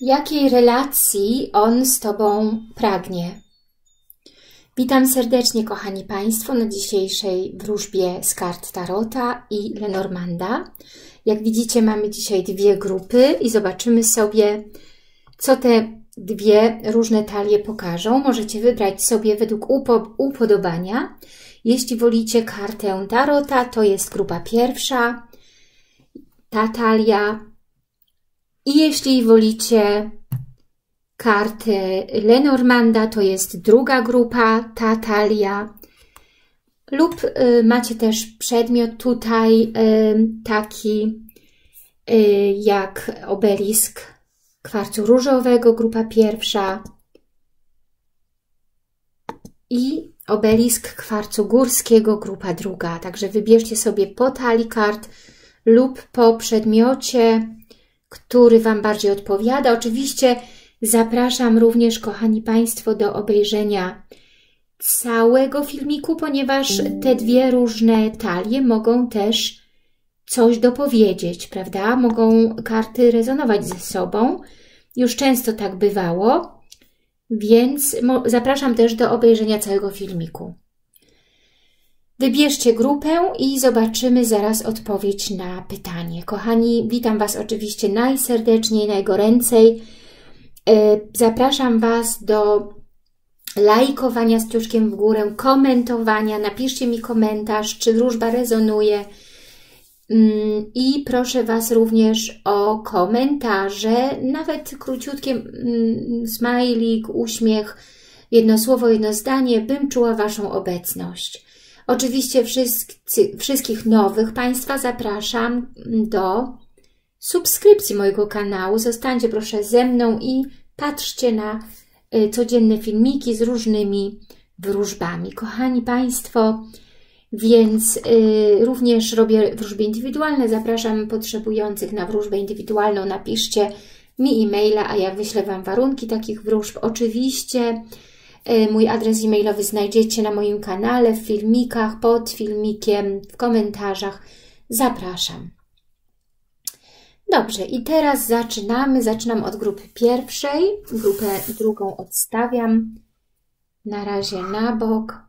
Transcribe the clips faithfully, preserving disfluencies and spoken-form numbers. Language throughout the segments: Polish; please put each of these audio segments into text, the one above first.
Jakiej relacji on z Tobą pragnie? Witam serdecznie, kochani Państwo, na dzisiejszej wróżbie z kart Tarota i Lenormanda. Jak widzicie, mamy dzisiaj dwie grupy i zobaczymy sobie, co te dwie różne talie pokażą. Możecie wybrać sobie według upo upodobania. Jeśli wolicie kartę Tarota, to jest grupa pierwsza, ta talia. I jeśli wolicie kartę Lenormanda, to jest druga grupa, ta talia. Lub y, macie też przedmiot tutaj y, taki y, jak obelisk kwarcu różowego, grupa pierwsza. I obelisk kwarcu górskiego, grupa druga. Także wybierzcie sobie po talii kart lub po przedmiocie, który Wam bardziej odpowiada. Oczywiście zapraszam również, kochani Państwo, do obejrzenia całego filmiku, ponieważ te dwie różne talie mogą też coś dopowiedzieć, prawda? Mogą karty rezonować ze sobą. Już często tak bywało, więc zapraszam też do obejrzenia całego filmiku. Wybierzcie grupę i zobaczymy zaraz odpowiedź na pytanie. Kochani, witam Was oczywiście najserdeczniej, najgoręcej. Zapraszam Was do lajkowania z kciuczkiem w górę, komentowania. Napiszcie mi komentarz, czy wróżba rezonuje. I proszę Was również o komentarze, nawet króciutkie smajlik, uśmiech, jedno słowo, jedno zdanie, bym czuła Waszą obecność. Oczywiście wszyscy, wszystkich nowych Państwa zapraszam do subskrypcji mojego kanału. Zostańcie proszę ze mną i patrzcie na codzienne filmiki z różnymi wróżbami. Kochani Państwo, więc y, również robię wróżby indywidualne. Zapraszam potrzebujących na wróżbę indywidualną. Napiszcie mi e-maila, a ja wyślę Wam warunki takich wróżb. Oczywiście y, mój adres e-mailowy znajdziecie na moim kanale, w filmikach, pod filmikiem, w komentarzach. Zapraszam. Dobrze, i teraz zaczynamy. Zaczynam od grupy pierwszej. Grupę drugą odstawiam na razie na bok.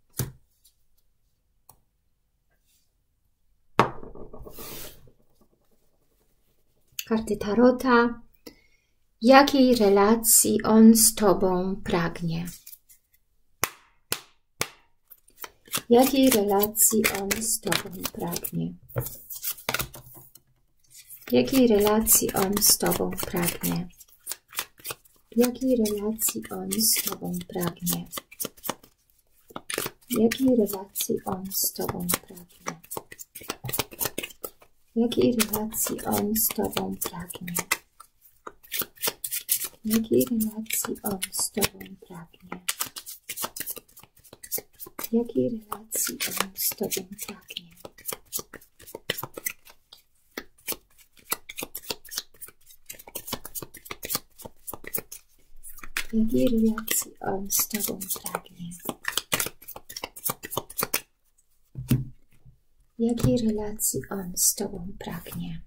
Karty Tarota. Jakiej relacji on z Tobą pragnie? Jakiej relacji on z Tobą pragnie? Jakiej relacji on z Tobą pragnie? Jakiej relacji on z Tobą pragnie? Jakiej relacji on z Tobą pragnie? Jakiej relacji on z Tobą pragnie? Jakiej relacji on z Tobą pragnie? Jakiej relacji on z Tobą pragnie? Jakiej relacji on z Tobą pragnie? Jakiej relacji on z Tobą pragnie?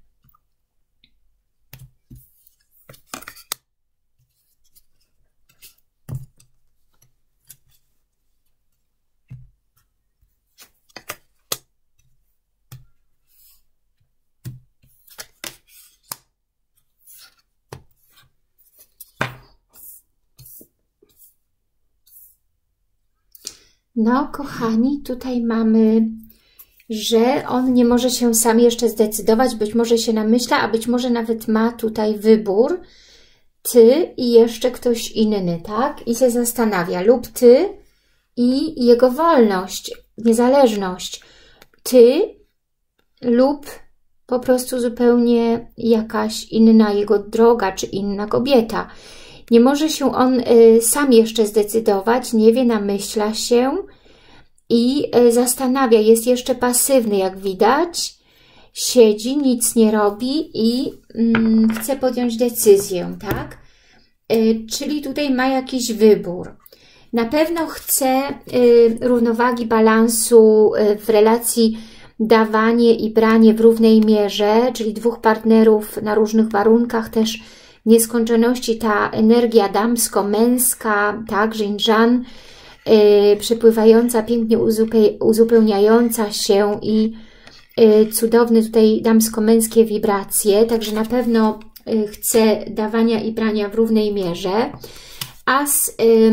No, kochani, tutaj mamy, że on nie może się sam jeszcze zdecydować, być może się namyśla, a być może nawet ma tutaj wybór, Ty i jeszcze ktoś inny, tak? I się zastanawia, lub Ty i jego wolność, niezależność, Ty lub po prostu zupełnie jakaś inna jego droga, czy inna kobieta. Nie może się on y, sam jeszcze zdecydować, nie wie, namyśla się i y, zastanawia, jest jeszcze pasywny, jak widać, siedzi, nic nie robi i y, chce podjąć decyzję, tak? Y, czyli tutaj ma jakiś wybór. Na pewno chce y, równowagi, balansu y, w relacji dawanie i branie w równej mierze, czyli dwóch partnerów na różnych warunkach też nieskończoności, ta energia damsko-męska, tak, Żin-żan, yy, przepływająca, pięknie uzupełniająca się i yy, cudowne tutaj damsko-męskie wibracje, także na pewno yy, chce dawania i brania w równej mierze. As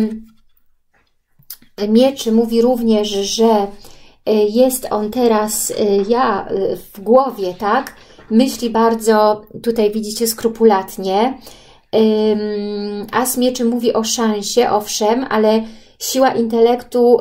yy, mieczy mówi również, że jest on teraz, ja w głowie, tak, myśli bardzo, tutaj widzicie, skrupulatnie. As mieczy mówi o szansie, owszem, ale siła intelektu,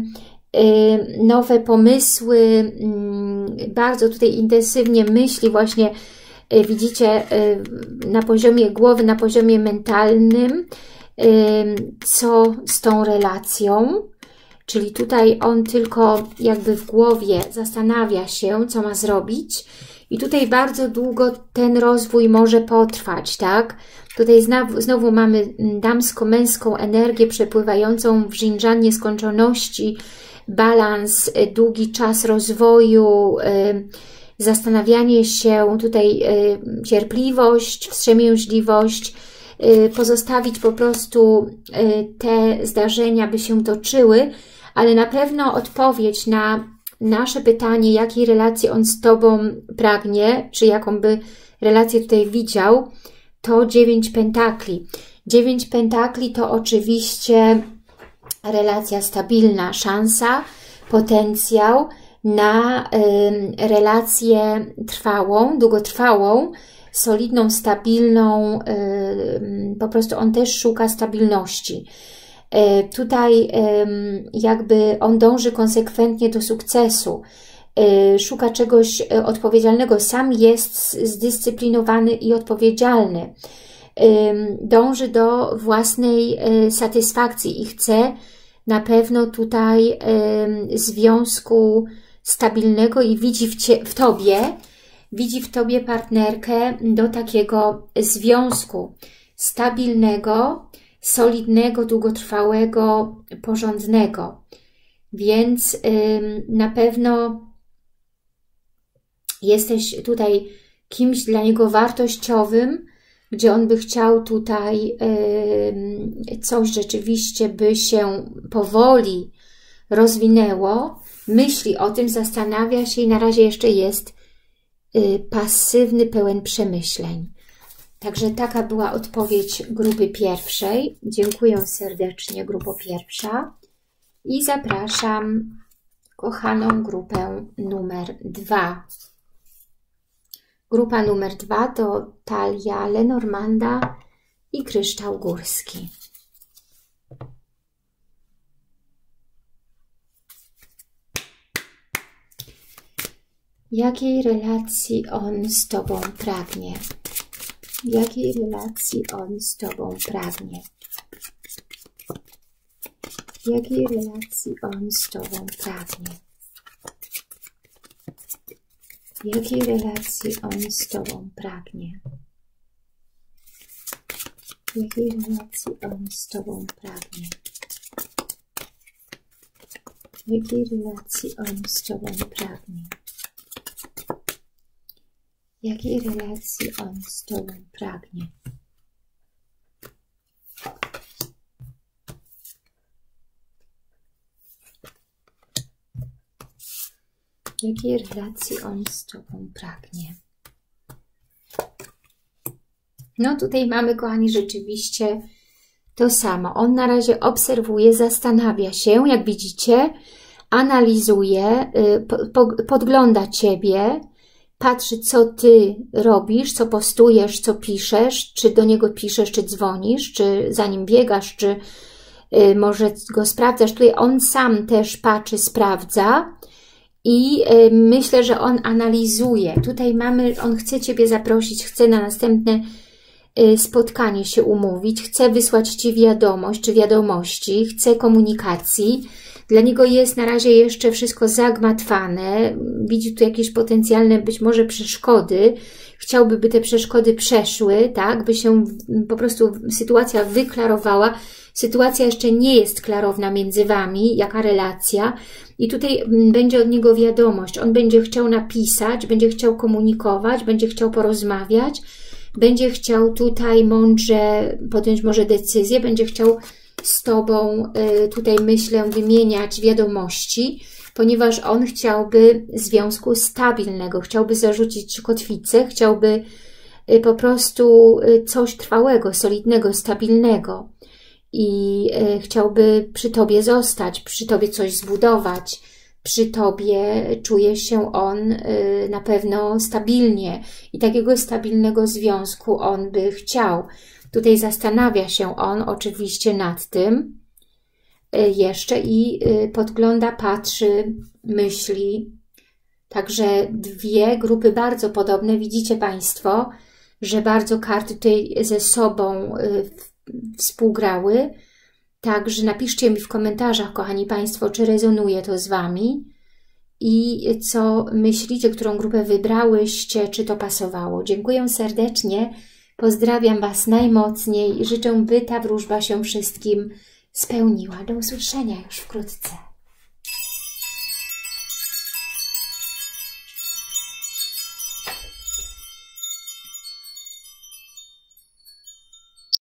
nowe pomysły, bardzo tutaj intensywnie myśli właśnie, widzicie, na poziomie głowy, na poziomie mentalnym, co z tą relacją. Czyli tutaj on tylko jakby w głowie zastanawia się, co ma zrobić. I tutaj bardzo długo ten rozwój może potrwać, tak? Tutaj znowu, znowu mamy damsko-męską energię przepływającą w Żin-żan nieskończoności, balans, długi czas rozwoju, zastanawianie się, tutaj cierpliwość, wstrzemięźliwość, pozostawić po prostu te zdarzenia, by się toczyły, ale na pewno odpowiedź na nasze pytanie, jakiej relacji on z Tobą pragnie, czy jaką by relację tutaj widział, to dziewięć pentakli. dziewięć pentakli to oczywiście relacja stabilna, szansa, potencjał na y, relację trwałą, długotrwałą, solidną, stabilną, y, po prostu on też szuka stabilności. Y, tutaj y, jakby on dąży konsekwentnie do sukcesu, y, szuka czegoś odpowiedzialnego, sam jest zdyscyplinowany i odpowiedzialny. Y, dąży do własnej y, satysfakcji i chce na pewno tutaj y, związku stabilnego i widzi w, cie, w Tobie, widzi w Tobie partnerkę do takiego związku stabilnego, solidnego, długotrwałego, porządnego. Więc ym, na pewno jesteś tutaj kimś dla niego wartościowym, gdzie on by chciał tutaj yy, coś rzeczywiście by się powoli rozwinęło, myśli o tym, zastanawia się i na razie jeszcze jest yy, pasywny, pełen przemyśleń. Także taka była odpowiedź grupy pierwszej. Dziękuję serdecznie, grupo pierwsza. I zapraszam kochaną grupę numer dwa. Grupa numer dwa to talia Lenormanda i kryształ górski. Jakiej relacji on z Tobą pragnie? Jakiej relacji on z Tobą pragnie? Jakiej relacji on z Tobą pragnie? Jakiej relacji on z Tobą pragnie? Jakiej relacji on z Tobą pragnie? Jakiej relacji on z Tobą pragnie? Jakiej relacji on z Tobą pragnie? Jakiej relacji on z Tobą pragnie? No tutaj mamy, kochani, rzeczywiście to samo. On na razie obserwuje, zastanawia się, jak widzicie, analizuje, podgląda Ciebie, patrzy, co Ty robisz, co postujesz, co piszesz, czy do niego piszesz, czy dzwonisz, czy za nim biegasz, czy może go sprawdzasz. Tutaj on sam też patrzy, sprawdza. I y, myślę, że on analizuje. Tutaj mamy, on chce Ciebie zaprosić, chce na następne y, spotkanie się umówić, chce wysłać Ci wiadomość czy wiadomości, chce komunikacji. Dla niego jest na razie jeszcze wszystko zagmatwane. Widzi tu jakieś potencjalne być może przeszkody. Chciałby, by te przeszkody przeszły, tak? By się po prostu sytuacja wyklarowała. Sytuacja jeszcze nie jest klarowna między Wami, jaka relacja. I tutaj będzie od niego wiadomość. On będzie chciał napisać, będzie chciał komunikować, będzie chciał porozmawiać, będzie chciał tutaj mądrze podjąć może decyzję, będzie chciał z Tobą tutaj, myślę, wymieniać wiadomości, ponieważ on chciałby związku stabilnego, chciałby zarzucić kotwicę, chciałby po prostu coś trwałego, solidnego, stabilnego i chciałby przy Tobie zostać, przy Tobie coś zbudować, przy Tobie czuje się on na pewno stabilnie i takiego stabilnego związku on by chciał. Tutaj zastanawia się on oczywiście nad tym jeszcze i podgląda, patrzy, myśli. Także dwie grupy bardzo podobne. Widzicie Państwo, że bardzo karty tutaj ze sobą współgrały. Także napiszcie mi w komentarzach, kochani Państwo, czy rezonuje to z Wami i co myślicie, którą grupę wybrałyście, czy to pasowało. Dziękuję serdecznie, pozdrawiam Was najmocniej i życzę, by ta wróżba się wszystkim spełniła. Do usłyszenia już wkrótce.